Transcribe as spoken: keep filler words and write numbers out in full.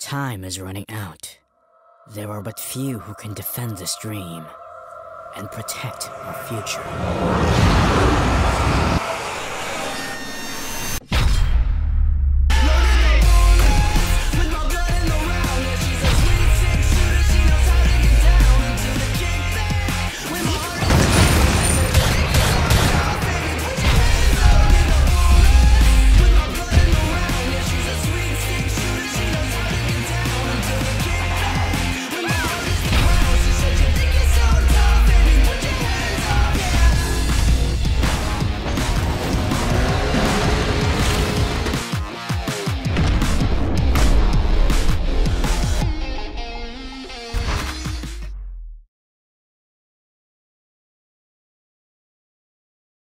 Time is running out. There are but few who can defend this dream and protect our future.